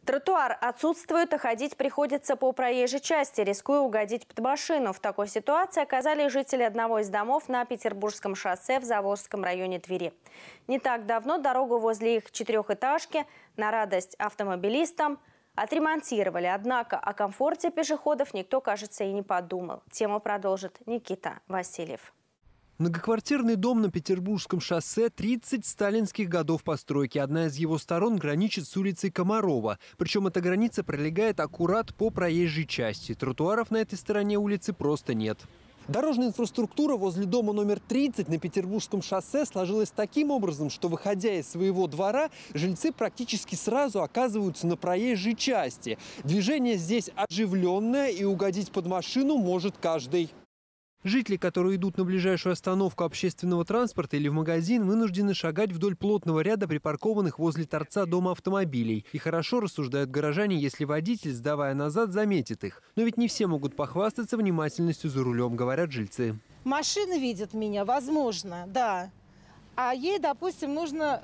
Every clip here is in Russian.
Тротуар отсутствует, а ходить приходится по проезжей части, рискуя угодить под машину. В такой ситуации оказались жители одного из домов на Петербургском шоссе в Заволжском районе Твери. Не так давно дорогу возле их четырехэтажки на радость автомобилистам отремонтировали. Однако о комфорте пешеходов никто, кажется, и не подумал. Тему продолжит Никита Васильев. Многоквартирный дом на Петербургском шоссе 30 сталинских годов постройки. Одна из его сторон граничит с улицей Комарова. Причем эта граница пролегает аккурат по проезжей части. Тротуаров на этой стороне улицы просто нет. Дорожная инфраструктура возле дома номер 30 на Петербургском шоссе сложилась таким образом, что, выходя из своего двора, жильцы практически сразу оказываются на проезжей части. Движение здесь оживленное, и угодить под машину может каждый. Жители, которые идут на ближайшую остановку общественного транспорта или в магазин, вынуждены шагать вдоль плотного ряда припаркованных возле торца дома автомобилей. И хорошо рассуждают горожане, если водитель, сдавая назад, заметит их. Но ведь не все могут похвастаться внимательностью за рулем, говорят жильцы. Машина видит меня, возможно, да. А ей, допустим, нужно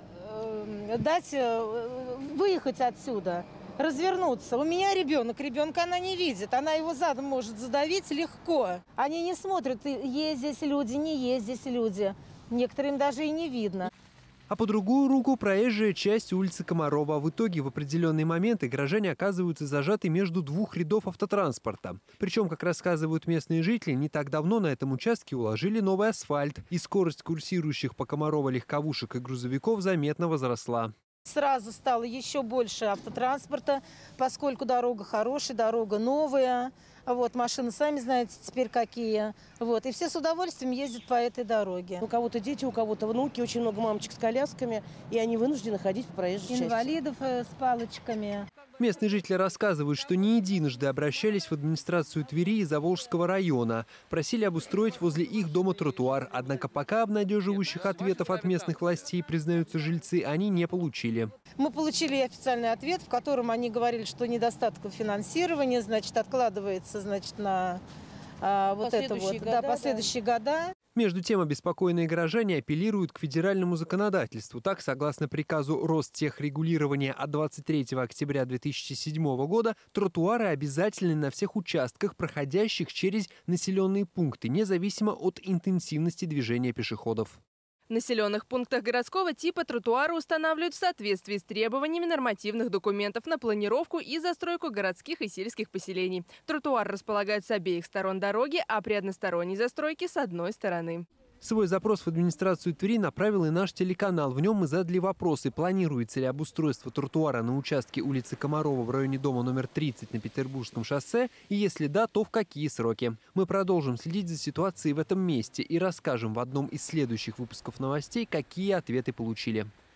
дать выехать отсюда. Развернуться. У меня ребенка она не видит. Она его задом может задавить легко. Они не смотрят, есть здесь люди, не есть здесь люди. Некоторым даже и не видно. А по другую руку проезжая часть улицы Комарова. В итоге в определенные моменты горожане оказываются зажаты между двух рядов автотранспорта. Причем, как рассказывают местные жители, не так давно на этом участке уложили новый асфальт. И скорость курсирующих по Комарова легковушек и грузовиков заметно возросла. Сразу стало еще больше автотранспорта, поскольку дорога хорошая, дорога новая. Вот, машины, сами знаете, теперь какие. Вот, и все с удовольствием ездят по этой дороге. У кого-то дети, у кого-то внуки, очень много мамочек с колясками, и они вынуждены ходить по проезжей части. Инвалидов с палочками. Местные жители рассказывают, что не единожды обращались в администрацию Твери и Заволжского района. Просили обустроить возле их дома тротуар. Однако пока обнадеживающих ответов от местных властей, признаются жильцы, они не получили. Мы получили официальный ответ, в котором они говорили, что недостаток финансирования, значит, откладывается, значит, на последующие года. Между тем, обеспокоенные горожане апеллируют к федеральному законодательству. Так, согласно приказу Ростехрегулирования от 23 октября 2007 года, тротуары обязательны на всех участках, проходящих через населенные пункты, независимо от интенсивности движения пешеходов. В населенных пунктах городского типа тротуары устанавливают в соответствии с требованиями нормативных документов на планировку и застройку городских и сельских поселений. Тротуар располагают с обеих сторон дороги, а при односторонней застройке с одной стороны. Свой запрос в администрацию Твери направил и наш телеканал. В нем мы задали вопросы, планируется ли обустройство тротуара на участке улицы Комарова в районе дома номер 30 на Петербургском шоссе, и если да, то в какие сроки. Мы продолжим следить за ситуацией в этом месте и расскажем в одном из следующих выпусков новостей, какие ответы получили.